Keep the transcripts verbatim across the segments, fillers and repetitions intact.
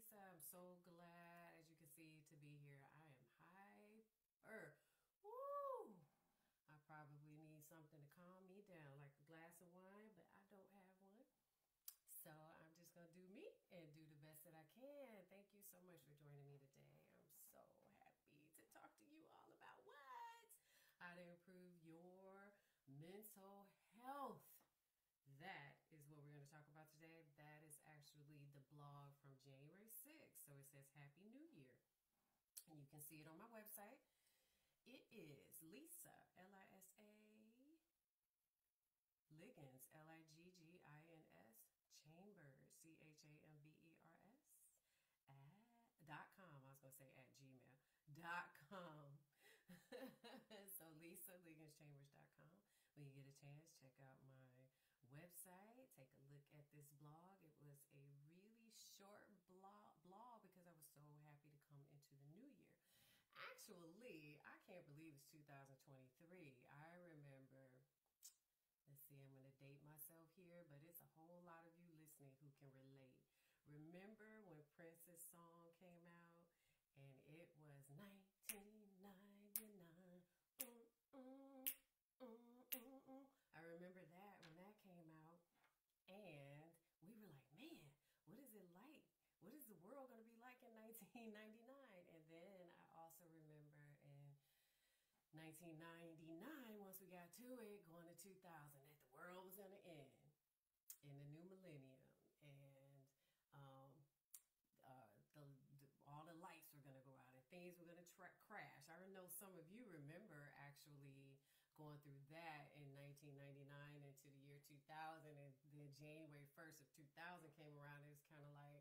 Lisa. I'm so glad, as you can see, to be here. I am hyper. Woo! I probably need something to calm me down, like a glass of wine, but I don't have one. So I'm just going to do me and do the best that I can. Thank you so much for joining me today. I'm so happy to talk to you all about what? How to improve your mental health. That is what we're going to talk about today. That is actually the blog from January sixth. So it says Happy New Year. And you can see it on my website. It is Lisa, L I S A, Liggins, L I G G I N S, Chambers, C H A M B E R S, at, dot com. I was going to say at gmail dot com. So Lisa, Liggins Chambers dot com. When you get a chance, check out my website, take a look at this blog. It was a really short blog blog because I was so happy to come into the new year. Actually, I can't believe it's two thousand twenty-three. I remember, let's see, I'm going to date myself here, but it's a whole lot of you listening who can relate. Remember when Prince's song came out and it was nineteen ninety-nine? Mm, mm, mm, mm, mm. I remember that when that came out, and we were like, man, what is it like? What is the world going to be like in nineteen ninety-nine? And then I also remember in nineteen ninety-nine, once we got to it, going to two thousand, that the world was going to end in the new millennium. And um, uh, the, the all the lights were going to go out and things were going to tra- crash. I know some of you remember actually going through that in nineteen ninety-nine into the year two thousand, and then January first of two thousand came around. It was kind of like,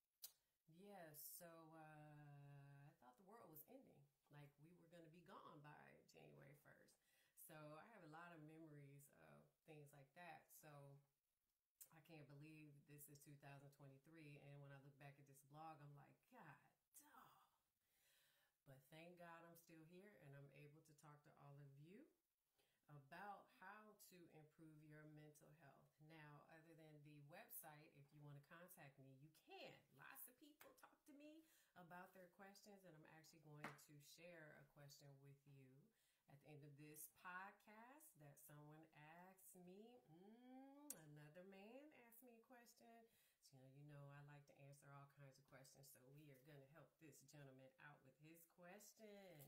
yeah, so uh, I thought the world was ending. Like we were going to be gone by January first. So I have a lot of memories of things like that. So I can't believe this is two thousand twenty-three. And when I look back at this blog, I'm like, God, dog. But thank God I'm still here and I'm able to talk to all of you about how to improve your mental health. Now, other than the website, if you want to contact me, you can. Lots of people talk to me about their questions, and I'm actually going to share a question with you at the end of this podcast that someone asked me. Mm, another man asked me a question. So, you know, you know, I like to answer all kinds of questions, so we are going to help this gentleman out with his question.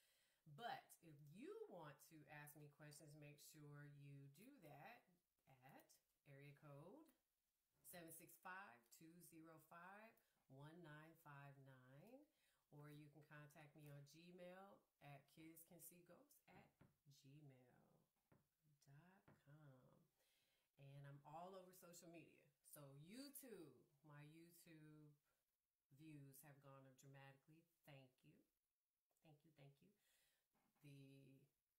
But if you want to ask me questions, make sure you do that at area code seven six five, two zero five, one nine five nine. Or you can contact me on Gmail at kidscansee.ghosts at gmail dot com. And I'm all over social media. So YouTube, my YouTube views have gone up dramatically. Thank you. Thank you, thank you. The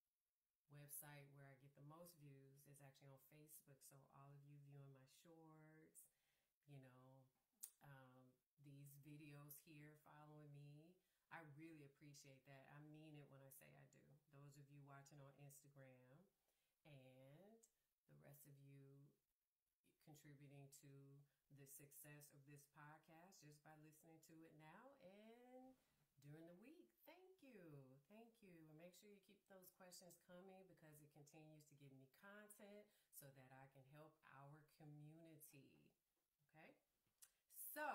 website where I get the most views is actually on Facebook. So all of you viewing my shorts, you know, um, these videos here, following me, I really appreciate that. I mean it when I say I do. Those of you watching on Instagram and the rest of you contributing to the success of this podcast just by listening to it now and during the week. Thank you. Thank you. And make sure you keep those questions coming because it continues to give me content so that I can help our community. Okay? So,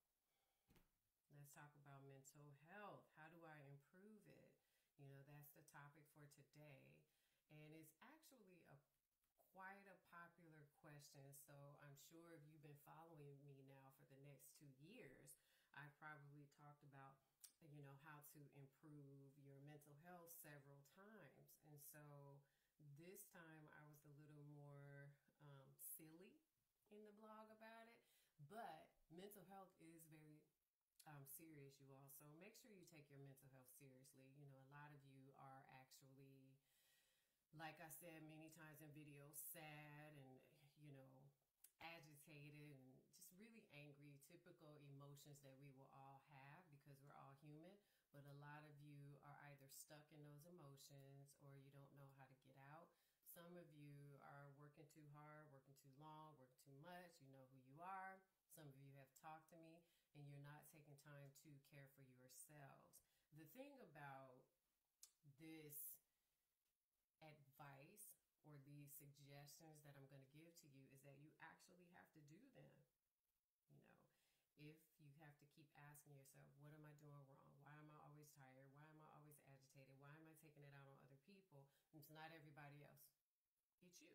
let's talk about mental health. How do I improve it? You know, that's the topic for today. And it's actually a quite a popular question. So I'm sure if you've been following me now for the next two years, I've probably talked about, you know, how to improve your mental health several times. And so this time I was a little more um, silly in the blog about it. But mental health is very um, serious, you all. So make sure you take your mental health seriously. You know, a lot of you are actually, like I said many times in videos, sad and, you know, agitated and just really angry, typical emotions that we will all have because we're all human. But a lot of you are either stuck in those emotions or you don't know how to get out. Some of you are working too hard, working too long, working too much. You know who you are. Some of you have talked to me and you're not taking time to care for yourselves. The thing about this advice or these suggestions that I'm going to give to you is that you actually have to do them. You know, if you have to keep asking yourself, what am I doing wrong? Why am I always tired? Why am I always agitated? Why am I taking it out on other people? It's not everybody else. It's you.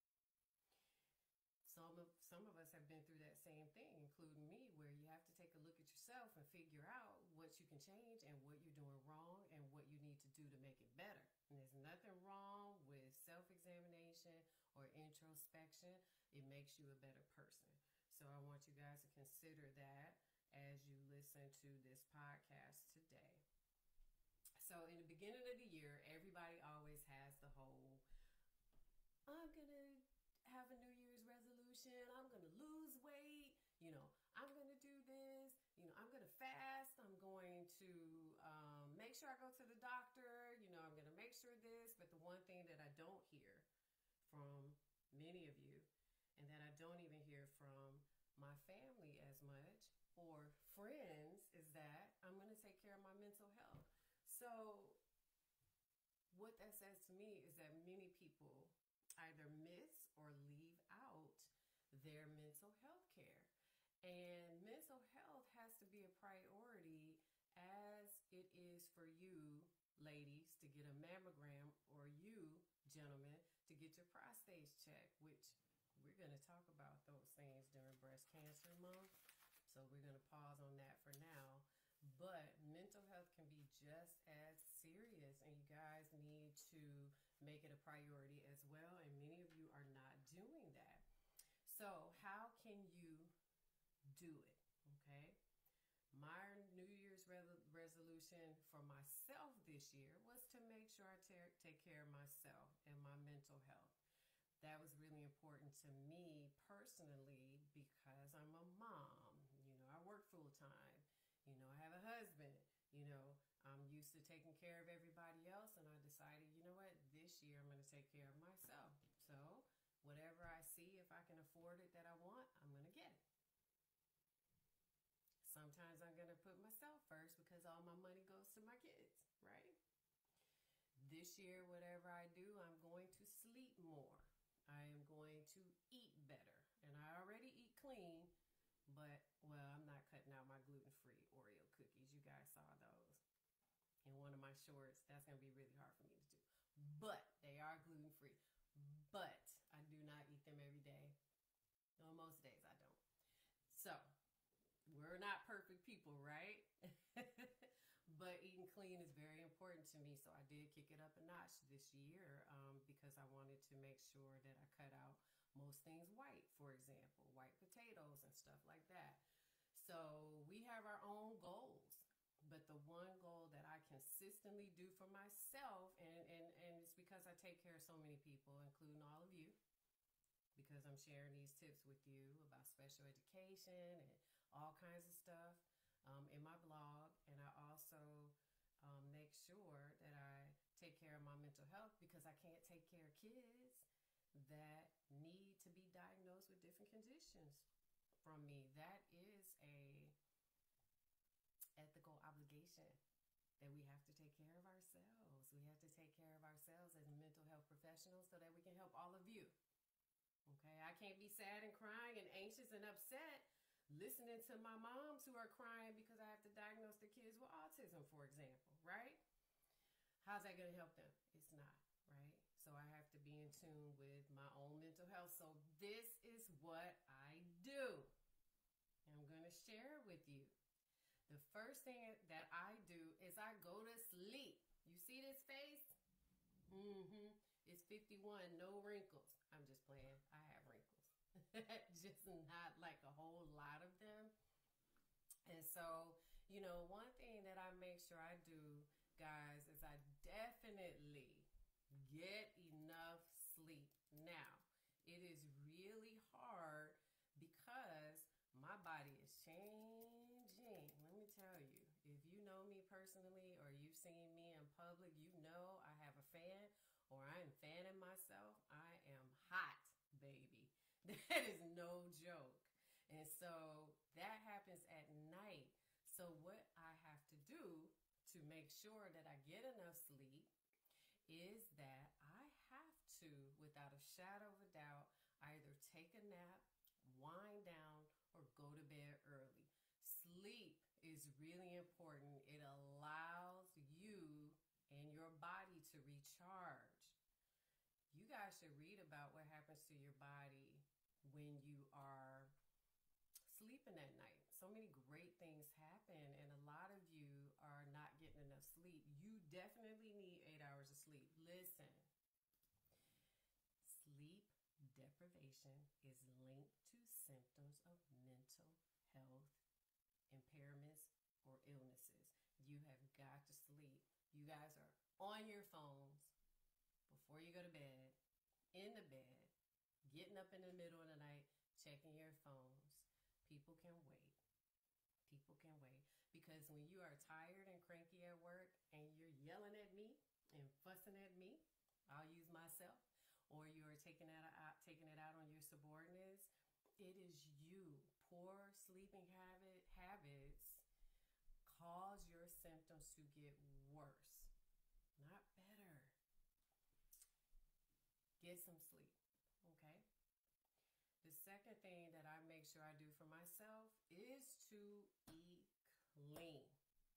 Some of, some of us have been through that same thing, including me, where you have to take a look at yourself and figure out what you can change and what you're doing wrong and what you need to do to make it better. And there's nothing wrong with self-examination or introspection. It makes you a better person. So I want you guys to consider that as you listen to this podcast today. So in the beginning of the year, everybody always has the whole, I'm going to have a New Year's resolution. I'm going to lose weight. You know, I'm going to do this. You know, I'm going to fast. I'm going to um, make sure I go to the doctor. You know, I'm going to make sure this. But the one thing that I don't hear from many of you, and that I don't even hear from my family as much or friends, is that I'm going to take care of my mental health. So what that says to me is that many people either miss or leave out their mental health care. And mental health has to be a priority as it is for you, ladies, to get a mammogram, or you, gentlemen, to get your prostate checked, which we're going to talk about those things during Breast Cancer Month. So we're going to pause on that for now. But mental health can be just as serious, and you guys need to make it a priority as well. And many of you are not doing that. So how can you do it? Okay. My New Year's re- resolution for myself this year was to make sure I ter- take care of myself and my mental health. That was really important to me personally because I'm a mom. You know, I work full time. You know, I have a husband. You know, I'm used to taking care of everybody else, and I decided, you know what, this year I'm going to take care of myself. So whatever I see, if I can afford it that I want, I'm going to get it. Sometimes I'm going to put myself first because all my money goes to my kids, right? This year, whatever I do, I'm going to sleep more. I am going to eat better. And I already eat clean, but, well, I'm not cutting out my gluten-free Oreo cookies. You guys saw those in one of my shorts. That's going to be really hard for me to do. But they are gluten-free. But I do not eat them every day. On most days, I don't. So we're not perfect people, right? But eating clean is very important to me. So I did kick it up a notch this year um, because I wanted to make sure that I cut out most things white, for example, white potatoes and stuff like that. So we have our own goals. But the one goal that I consistently do for myself, and, and, and it's because I take care of so many people, including all of you, because I'm sharing these tips with you about special education and all kinds of stuff um, in my blog. And I also um, make sure that I take care of my mental health because I can't take care of kids that need to be diagnosed with different conditions from me. That is a ethical obligation that we have to take care of ourselves. We have to take care of ourselves as mental health professionals so that we can help all of you. Okay, I can't be sad and crying and anxious and upset listening to my moms who are crying because I have to diagnose their kids with autism, for example, right? How's that going to help them? It's not, right? So I have to be in tune with my own mental health. So this is what I do. I'm going to share it with you. The first thing that I do is I go to sleep. You see this face? Mm-hmm. It's fifty-one, no wrinkles. I'm just playing. I have wrinkles. Just not like a whole lot of them. And so, you know, one thing that I make sure I do, guys, is I definitely get enough sleep. Now, it is really hard because my body is changing. Let me tell you, if you know me personally or you've seen me in public, you know I have a fan or I am fanning myself. I am hot, baby. That is no joke. And so that happens at night. make sure that I get enough sleep is that I have to, without a shadow of a doubt, either take a nap, wind down, or go to bed early. Sleep is really important. It allows you and your body to recharge. You guys should read about what happens to your body when you are sleeping at night. So many great things happen, and a lot of you are not getting enough sleep. You definitely need eight hours of sleep. Listen, sleep deprivation is linked to symptoms of mental health impairments or illnesses. You have got to sleep. You guys are on your phones before you go to bed, in the bed, getting up in the middle of the night, checking your phones. People can wait. People can wait. Because when you are tired and cranky at work and you're yelling at me and fussing at me, I'll use myself, or you're taking it out, taking it out on your subordinates, it is you. Poor sleeping habit habits cause your symptoms to get worse, not better. Get some sleep, okay? The second thing that I make sure I do for myself is to eat clean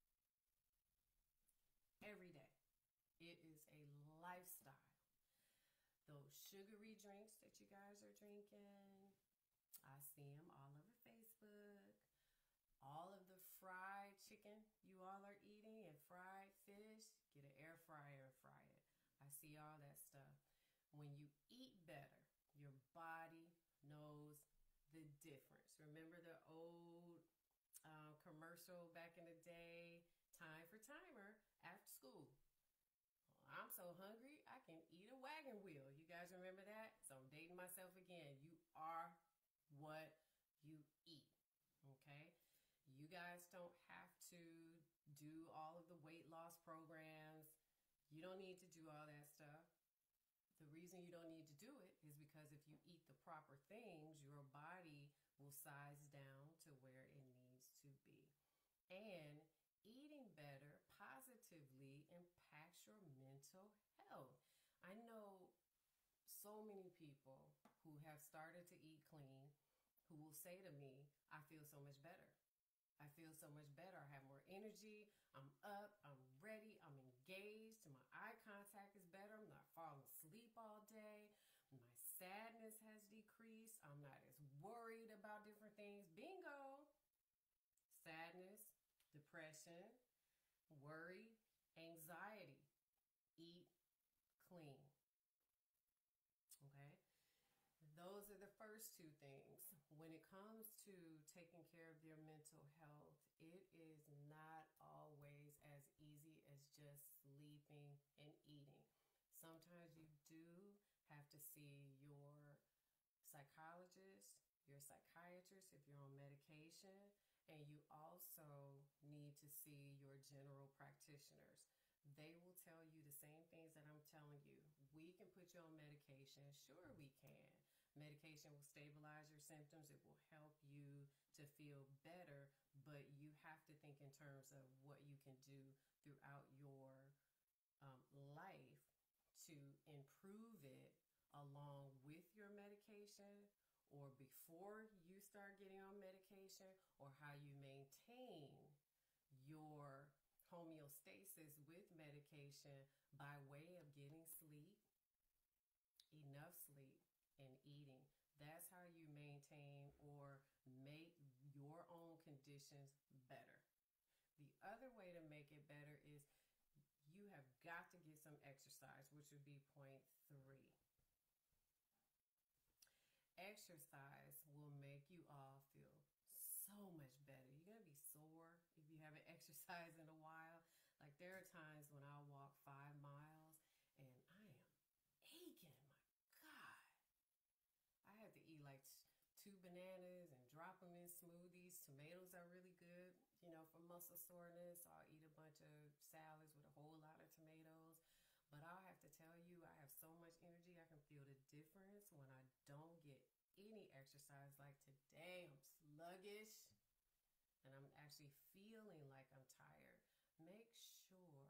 every day. It is a lifestyle. Those sugary drinks that you guys are drinking, I see them all over Facebook. All of the fried chicken you all are eating and fried fish, get an air fryer and fry it. I see all that stuff. When you eat better, your body knows the difference. Remember the old um, commercial back in the day, time for timer after school? I'm so hungry, I can eat a wagon wheel. You guys remember that? So I'm dating myself again. You are what you eat, okay? You guys don't have to do all of the weight loss programs. You don't need to do all that stuff. The reason you don't need to do it is because if you eat the proper things, your body will size down to where it needs to be. And eating better positively impacts your mental health. I know so many people who have started to eat clean who will say to me, I feel so much better. I feel so much better. I have more energy. I'm up. I'm ready. I'm engaged. My eye contact is better. I'm not falling asleep all day. My sadness has decreased. I'm not as worried about different things. Bingo. Sadness, depression, worry, anxiety. Eat clean. Okay? Those are the first two things. When it comes to taking care of your mental health, it is not always as easy as just sleeping and eating. Sometimes you do have to see your psychologist, your psychiatrist if you're on medication, and you also need to see your general practitioners. They will tell you the same things that I'm telling you. We can put you on medication. Sure, we can. Medication will stabilize your symptoms. It will help you to feel better, but you have to think in terms of what you can do throughout your um, life to improve it along with your medication, or before you start getting on medication, or how you maintain your homeostasis with medication by way of getting sleep, enough sleep, and eating. That's how you maintain or make your own conditions better. The other way to make it better is you have got to get some exercise, which would be point three. Exercise will make you all feel so much better. You're going to be sore if you haven't exercised in a while. Like there are times when I'll walk five miles and I am aching. My God. I have to eat like two bananas and drop them in smoothies. Tomatoes are really good, you know, for muscle soreness. I'll eat a bunch of salads with a whole lot of tomatoes. But I'll have to tell you, I have so much energy. I can feel the difference when I don't get any exercise. Like today, I'm sluggish and I'm actually feeling like I'm tired. Make sure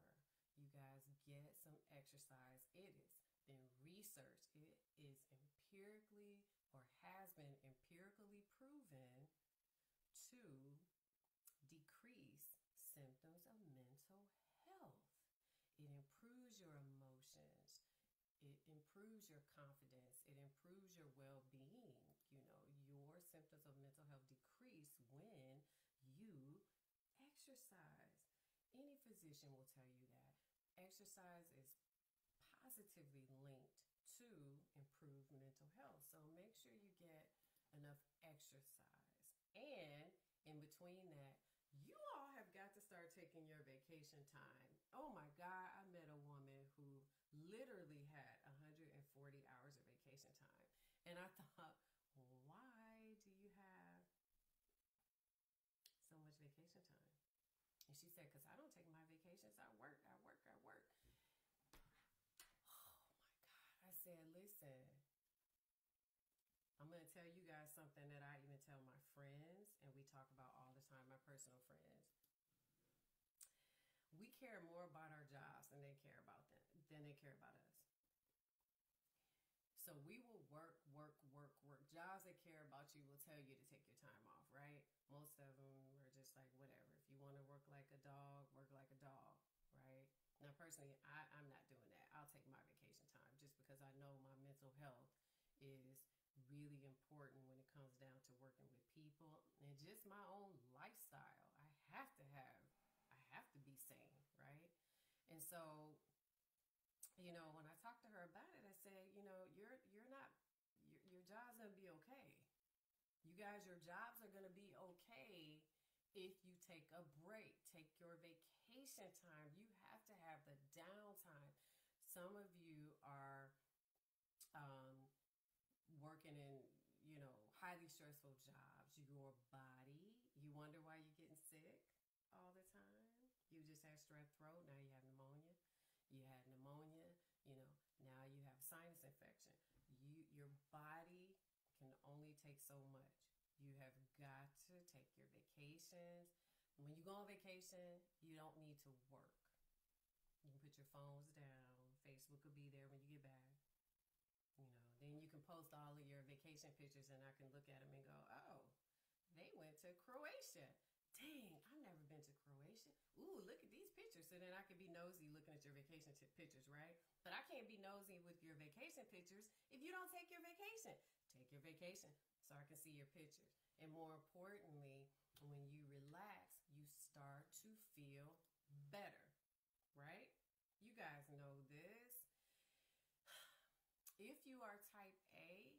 get some exercise. It is been researched. It is empirically or has been empirically proven to decrease symptoms of mental health. It improves your emotions. It improves your confidence. It improves your well-being. You know, your symptoms of mental health decrease when you exercise. Any physician will tell you that. Exercise is positively linked to improved mental health. So make sure you get enough exercise. And in between that, you all have got to start taking your vacation time. Oh my God, I met a woman who literally had one hundred forty hours of vacation time. And I thought, why do you have so much vacation time? And she said, because I don't take my vacations. I work, I work, I work. Oh my God. I said, listen, I'm going to tell you guys something that I even tell my friends, and we talk about all the time, my personal friends. We care more about our jobs than they care about them, than they care about us. So we will work, work, work, work. Jobs that care about you will tell you to take your time off, right? Most of them are just like, whatever. If you want to work like a dog, work like a dog, right? Now, personally, I, I'm not doing that. I'll take my vacation time just because I know my mental health is really important when it comes down to working with people and just my own lifestyle. I have to have, I have to be sane, right? And so, you know, when I talked to her about it, I said, you know, you're you're not, your, your job's gonna be okay. You guys, your jobs are gonna be okay if you take a break, take your vacation time. You have to have the downtime. Some of you are um, working in, you know, highly stressful jobs. Your body, you wonder why you're getting sick all the time. You just had strep throat, now you have pneumonia. You had pneumonia, you know, now you have sinus infection. You, your body can only take so much. You have got to take your vacations. When you go on vacation, you don't need to work. You can put your phones down. Facebook will be there when you get back. You know, then you can post all of your vacation pictures and I can look at them and go, oh, they went to Croatia. Dang, I've never been to Croatia. Ooh, look at these pictures. So then I can be nosy looking at your vacation t- pictures, right? But I can't be nosy with your vacation pictures if you don't take your vacation. Take your vacation so I can see your pictures. And more importantly, when you relax, you start to feel better, right? You guys know this. If you are type A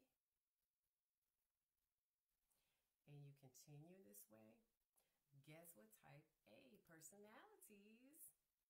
and you continue this way, guess what type A personalities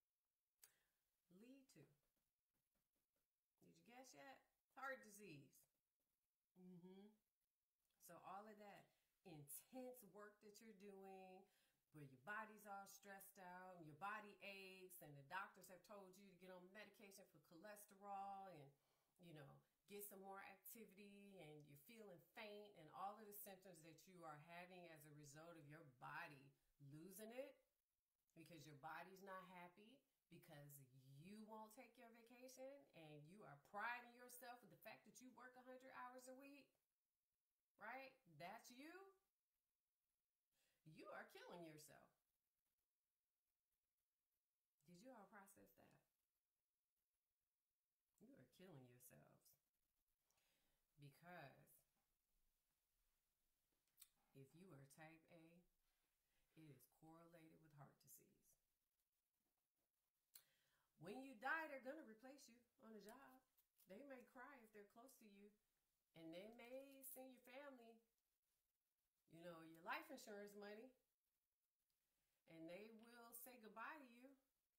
lead to? Did you guess yet? Heart disease. Mm-hmm. So all of that intense work that you're doing, where your body's all stressed out and your body aches and the doctors have told you to get on medication for cholesterol and, you know, get some more activity and you're feeling faint and all of the symptoms that you are having as a result of your body losing it because your body's not happy because you won't take your vacation and you are priding yourself with the fact that you work one hundred hours a week, right? That's you. You are killing yourself. Did you all process that? You are killing yourselves. Because if you are type A, it is correlated with heart disease. When you die, they're going to replace you on a job. They may cry if they're close to you, and they may send your family, you know, your life insurance money, and they will say goodbye to you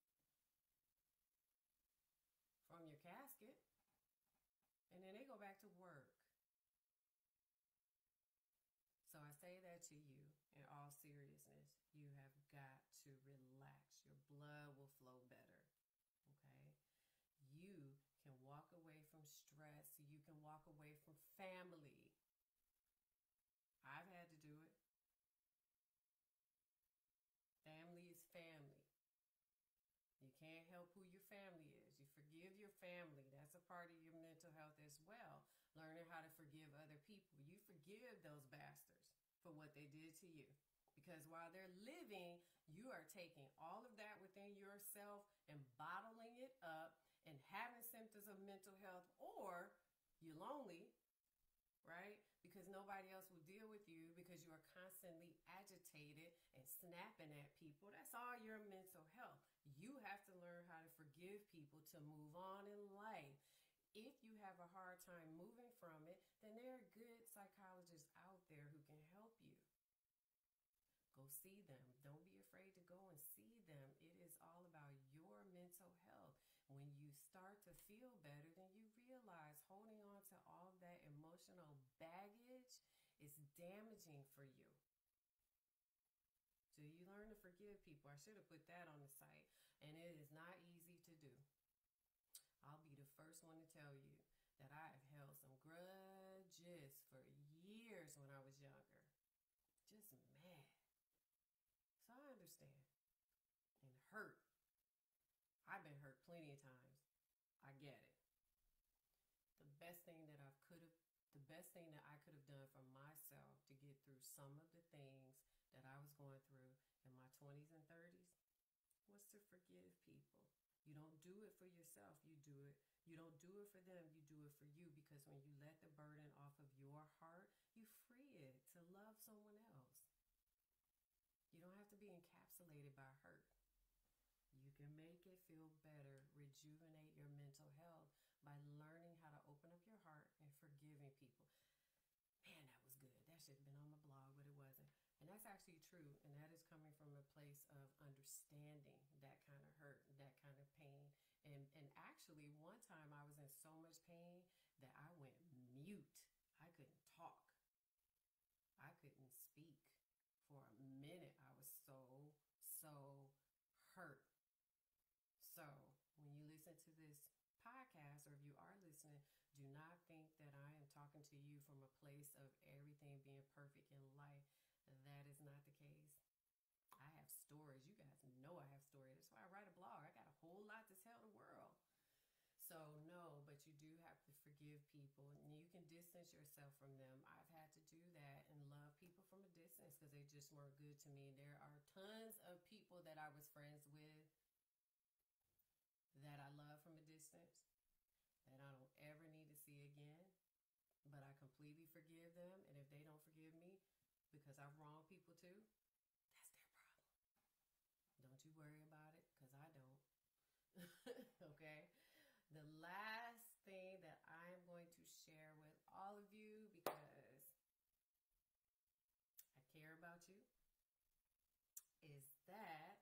from your casket, and then they go back to work. So I say that to you in all seriousness. You have got to relax. Your blood will flow better, okay? You can walk away from stress. You can walk away from family. I've had to do it. Family is family. You can't help who your family is. family. That's a part of your mental health as well. Learning how to forgive other people. You forgive those bastards for what they did to you. Because while they're living, you are taking all of that within yourself and bottling it up and having symptoms of mental health, or you're lonely, right? Because nobody else will deal with you because you are constantly agitated and snapping at people. That's all your mental health. You have to learn how to forgive people to move on in life. If you have a hard time moving from it, then there are good psychologists out there who can help you. Go see them. Don't be afraid to go and see them. It is all about your mental health. When you start to feel better, then you realize holding on to all that emotional baggage is damaging for you. So you learn to forgive people. I should have put that on the site. And it is not easy to do. I'll be the first one to tell you that I have held some grudges for years when I was younger. Just mad. So I understand. And hurt. I've been hurt plenty of times. I get it. The best thing that I could have, the best thing that I could have done for myself to get through some of the things that I was going through in my twenties and thirties was to forgive people. You don't do it for yourself. You do it. You don't do it for them. You do it for you, because when you let the burden off of your heart, you free it to love someone else. You don't have to be encapsulated by hurt. You can make it feel better, rejuvenate your mental health by learning how to open up your heart and forgiving people. Man, that was good. That should have been on my blog, but it wasn't. And that's actually true. And that is coming from a place of understanding that kind of hurt, that kind of pain. And and actually, one time I was in so much pain that I went mute. I couldn't talk. I couldn't speak. For a minute, I was so, so hurt. So when you listen to this podcast, or if you are listening, do not think that I am talking to you from a place of everything being perfect in life. That is not the case. I have stories. You guys know I have stories. That's why I write a blog. I got a whole lot to tell the world. So no, but you do have to forgive people, and you can distance yourself from them. I've had to do that and love people from a distance because they just weren't good to me. There are tons of people that I was friends with that I love from a distance that I don't ever need to see again, but I completely forgive them. And if they don't forgive me because I've wronged people too, that's their problem. Don't you worry about it, because I don't. Okay? The last thing that I'm going to share with all of you, because I care about you, is that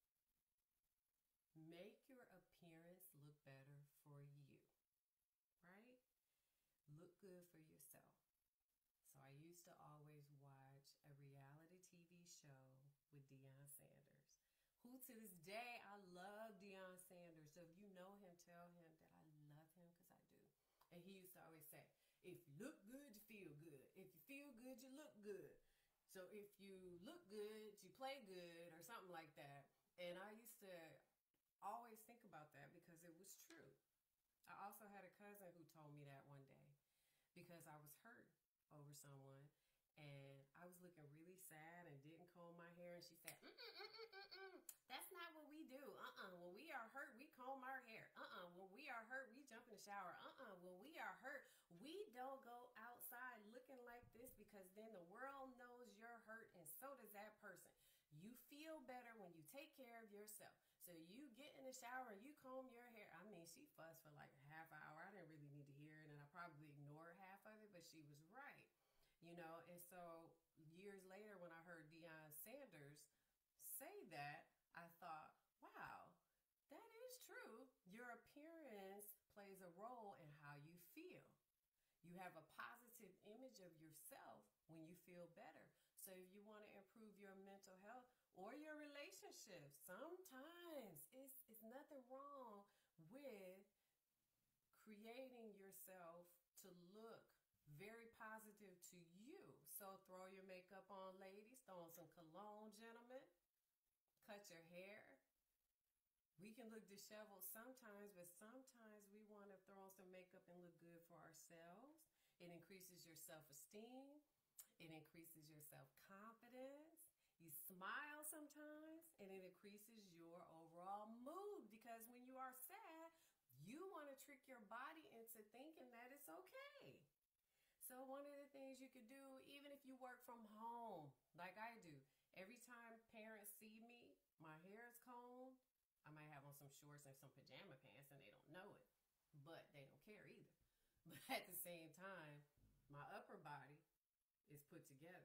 make your appearance look better for you, right? Look good for yourself. So I used to always watch a reality T V show with Deion Sanders, who to this day, I love Deion Sanders. So if you know him, tell him that I love him, because I do. And he used to always say, if you look good, you feel good. If you feel good, you look good. So if you look good, you play good, or something like that. And I used to always think about that because it was true. I also had a cousin who told me that one day because I was hurt over someone. And I was looking really sad and didn't comb my hair. And she said, mm, mm, mm, mm, mm, mm. That's not what we do. Uh-uh. When we are hurt, we comb our hair. Uh-uh. When we are hurt, we jump in the shower. Uh-uh. When we are hurt, we don't go outside looking like this, because then the world knows you're hurt, and so does that person. You feel better when you take care of yourself. So you get in the shower and you comb your hair. I mean, she fussed for like a half hour. I didn't really need to hear it, and I probably ignored half of it, but she was right. You know, and so years later when I heard Deion Sanders say that, I thought, wow, that is true. Your appearance plays a role in how you feel. You have a positive image of yourself when you feel better. So if you want to improve your mental health or your relationship, sometimes it's, it's nothing wrong with creating yourself to look very positive to you. So throw your makeup on, ladies. Throw on some cologne, gentlemen. Cut your hair. We can look disheveled sometimes, but sometimes we want to throw on some makeup and look good for ourselves. It increases your self-esteem. It increases your self-confidence. You smile sometimes, and it increases your overall mood, because when you are sad, you want to trick your body into thinking that it's okay. So one of the things you could do, even if you work from home, like I do, every time parents see me, my hair is combed, I might have on some shorts and some pajama pants and they don't know it, but they don't care either. But at the same time, my upper body is put together.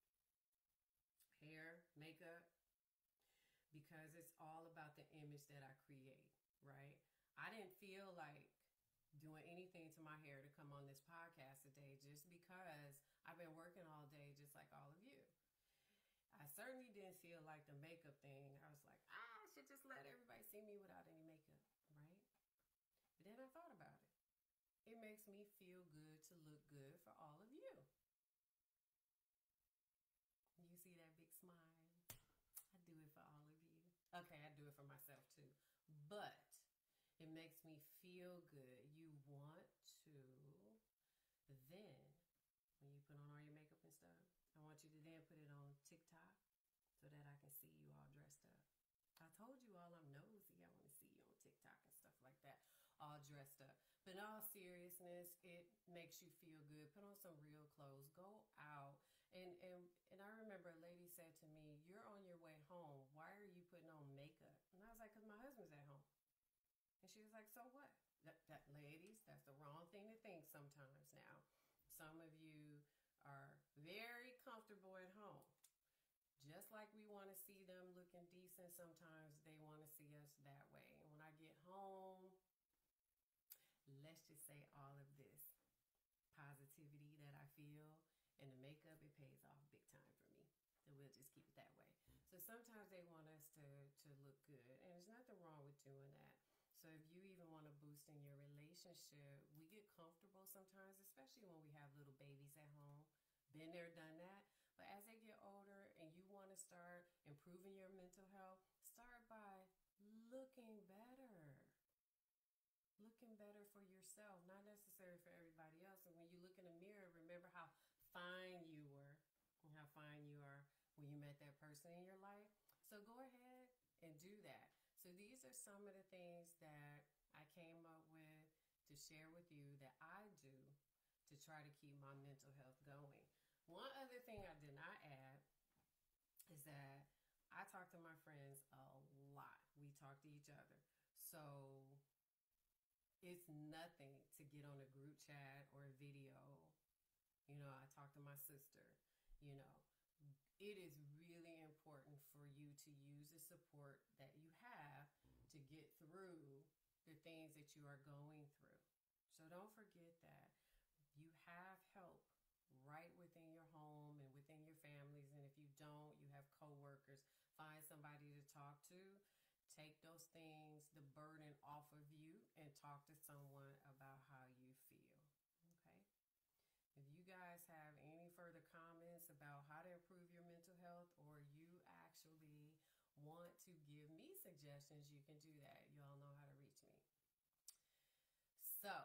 Hair, makeup, because it's all about the image that I create, right? I didn't feel like doing anything to my hair to come on this podcast today just because I've been working all day just like all of you. I certainly didn't feel like the makeup thing. I was like, ah, I should just let everybody see me without any makeup, right? But then I thought about it. It makes me feel good to look good for all of you. You see that big smile? I do it for all of you. Okay, I do it for myself too. But it makes me feel good. You want to then, when you put on all your makeup and stuff, I want you to then put it on TikTok so that I can see you all dressed up. I told you all I'm nosy. I want to see you on TikTok and stuff like that, all dressed up. But in all seriousness, it makes you feel good. Put on some real clothes. Go out. And, and, and I remember a lady said to me, you're on your way home. Why are you putting on makeup? And I was like, because my husband's at home. And she was like, so what? That, that, ladies, that's the wrong thing to think sometimes now. Some of you are very comfortable at home. Just like we want to see them looking decent, sometimes they want to see us that way. And when I get home, let's just say all of this positivity that I feel and the makeup, it pays off big time for me. So we'll just keep it that way. So sometimes they want us to, to look good, and there's nothing wrong with doing that. So if you even want to boost in your relationship, we get comfortable sometimes, especially when we have little babies at home. Been there, done that. But as they get older and you want to start improving your mental health, start by looking better. Looking better for yourself, not necessarily for everybody else. And when you look in the mirror, remember how fine you were and how fine you are when you met that person in your life. So go ahead and do that. So these are some of the things that I came up with to share with you that I do to try to keep my mental health going. One other thing I did not add is that I talk to my friends a lot. We talk to each other. So it's nothing to get on a group chat or a video. You know, I talk to my sister, you know. It is really important for you to use the support that you have to get through the things that you are going through. So don't forget that you have help right within your home and within your families. And if you don't, you have coworkers. Find somebody to talk to. Take those things, the burden off of you, and talk to someone about how you feel. If you guys have any further comments about how to improve your mental health, or you actually want to give me suggestions, you can do that. You all know how to reach me. So,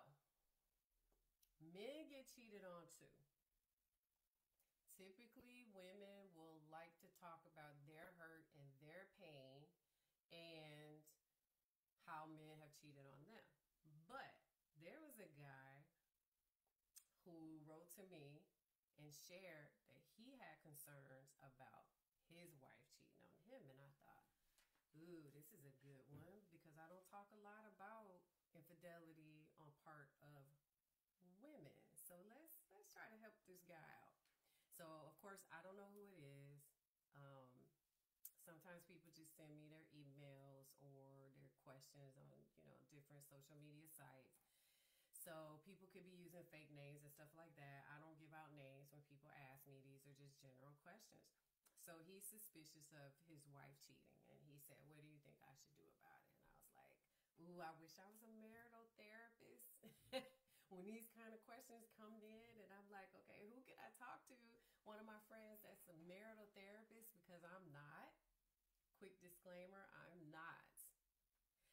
men get cheated on too. Typically, women will like to talk about their hurt and their pain and how men have cheated on them. But there was a guy who wrote to me and shared that he had concerns about his wife cheating on him. And I thought, ooh, this is a good one, because I don't talk a lot about infidelity on part of women. So let's let's try to help this guy out. So of course, I don't know who it is. Um, sometimes people just send me their emails or their questions on, you know, different social media sites. So people could be using fake names and stuff like that. I don't give out names when people ask me. These are just general questions. So he's suspicious of his wife cheating. And he said, what do you think I should do about it? And I was like, ooh, I wish I was a marital therapist. When these kind of questions come in, and I'm like, okay, who can I talk to? One of my friends that's a marital therapist, because I'm not. Quick disclaimer, I'm not.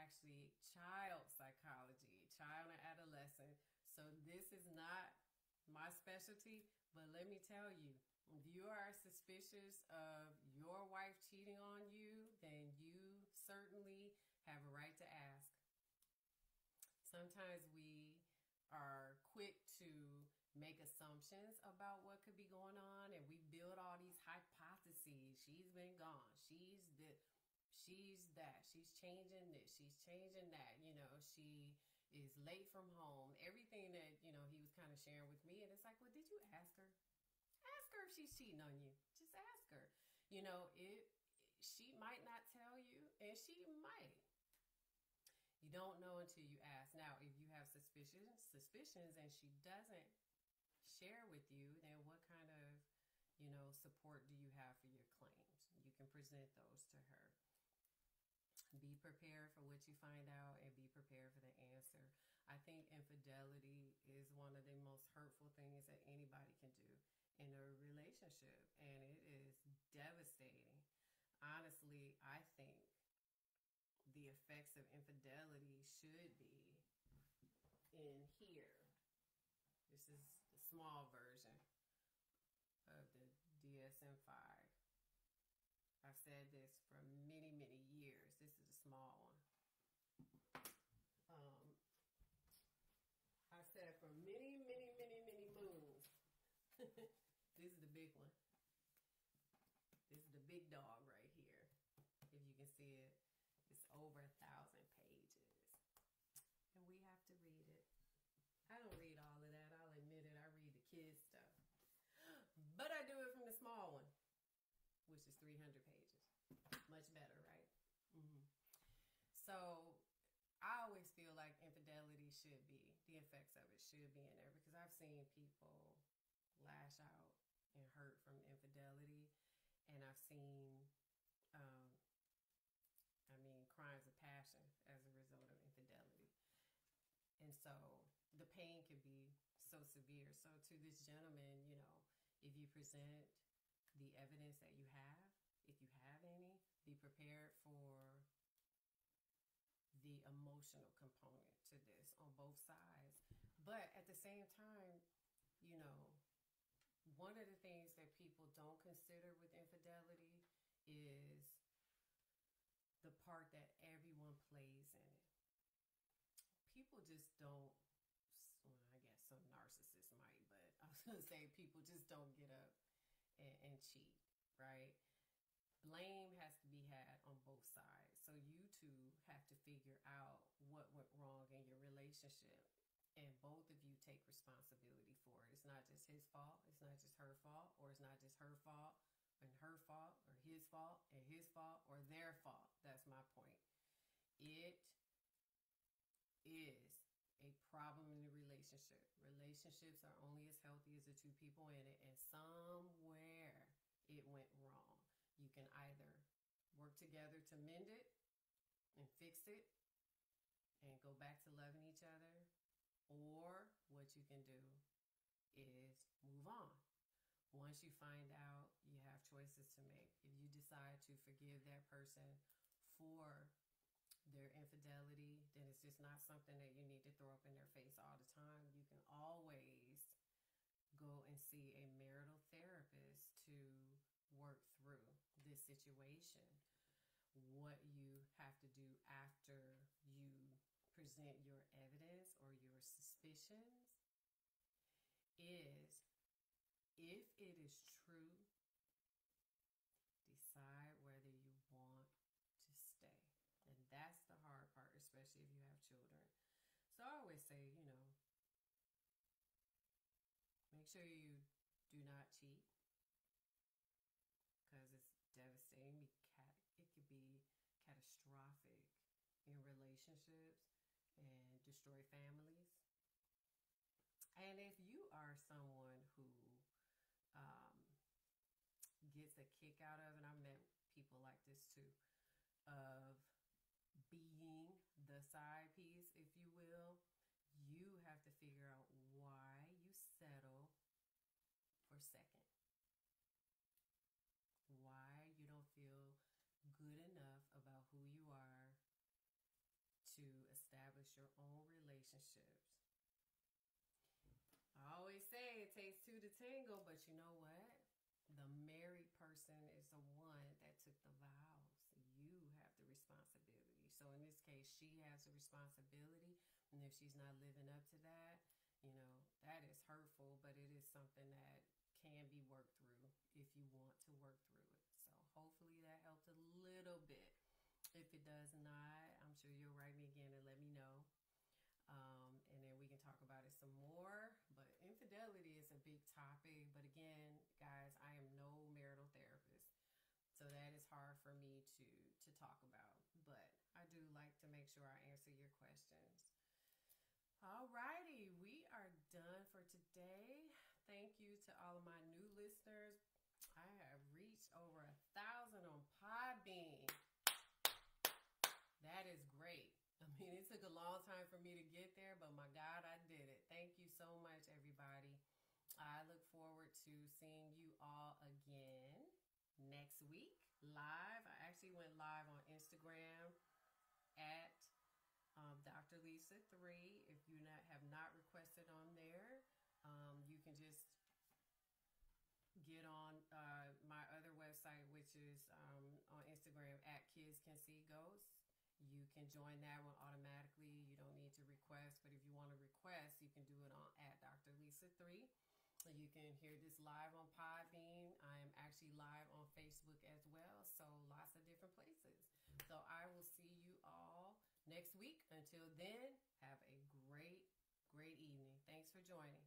actually child psychology, child and adolescent. So this is not my specialty, but let me tell you, if you are suspicious of your wife cheating on you, then you certainly have a right to ask. Sometimes we are quick to make assumptions about what could be going on, and we build all these hypotheses. She's been gone. She's this. She's that. She's changing this. She's changing that. You know, she is late from home. Everything that, you know, he was kind of sharing with me. And it's like, well, did you ask her? Ask her if she's cheating on you. Just ask her. You know, it. She might not tell you, and she might. You don't know until you ask. Now, if you have suspicions, suspicions, and she doesn't share with you, then what kind of, you know, support do you have for your claims? You can present those to her. Be prepared for what you find out and be prepared for the answer. I think infidelity is one of the most hurtful things that anybody can do in a relationship, and it is devastating. Honestly, I think the effects of infidelity should be in here. This is the small version of the D S M five. I've said this for many, many years. This is a small one. Um, I've said it for many, many, many, many moons. This is the big one. This is the big dog right here. If you can see it, it's over a thousand pages. And we have to read it. I don't read all of that. I'll admit it. I read the kids' stuff. But I do it from the small one, which is three hundred pages. Much better, right? Mm-hmm. So I always feel like infidelity should be, the effects of it should be in there, because I've seen people lash out and hurt from infidelity. And I've seen, um, I mean, crimes of passion as a result of infidelity. And so the pain can be so severe. So to this gentleman, you know, if you present the evidence that you have, if you have any, be prepared for the emotional component to this on both sides. But at the same time, you know, one of the things that people don't consider with infidelity is the part that everyone plays in it. People just don't, well, I guess some narcissists might, but I was going to say people just don't get up and, and cheat, right? Blame has to be had on both sides. So you two have to figure out what went wrong in your relationship, and both of you take responsibility for it. It's not just his fault. It's not just her fault, or it's not just her fault and her fault, or his fault and his fault, or their fault. That's my point. It is a problem in the relationship. Relationships are only as healthy as the two people in it, and somewhere it went wrong. You can either work together to mend it and fix it and go back to loving each other, or what you can do is move on. Once you find out, you have choices to make. If you decide to forgive that person for their infidelity, then it's just not something that you need to throw up in their face all the time. You can always go and see a marital therapist to work through this situation. What you have to do after you present your evidence or your suspicions is, if it is true, decide whether you want to stay. And that's the hard part, especially if you have children. So I always say, you know, make sure you do not cheat, because it's devastating. It could be catastrophic in relationships and destroy families. And if you are someone who um, gets a kick out of, and I've met people like this too, of being the side piece, if you will, you have to figure out why you settle for second. Why you don't feel good enough about who you are establish your own relationships. I always say it takes two to tango, but you know what? The married person is the one that took the vows. You have the responsibility. So in this case, she has the responsibility. And if she's not living up to that, you know, that is hurtful, but it is something that can be worked through if you want to work through it. So hopefully that helped a little bit. If it does not, I'm sure you'll write me again and let me know. Um, and then we can talk about it some more. But infidelity is a big topic. But again, guys, I am no marital therapist. So that is hard for me to, to talk about. But I do like to make sure I answer your questions. Alrighty, we are done for today. Thank you to all of my new listeners. I have reached over a thousand on Podbean. That is great. I mean, it took a long time for me to get there, but my God, I did it. Thank you so much, everybody. I look forward to seeing you all again next week live. I actually went live on Instagram at um, Doctor Lisa three. If you not, have not requested on there, um, you can just get on uh, my other website, which is um, on Instagram at Kids Can See Ghosts. You can join that one automatically. You don't need to request, but if you want to request, you can do it on at Doctor Lisa three. You can hear this live on Podbean. I am actually live on Facebook as well, so lots of different places. So I will see you all next week. Until then, have a great, great evening. Thanks for joining.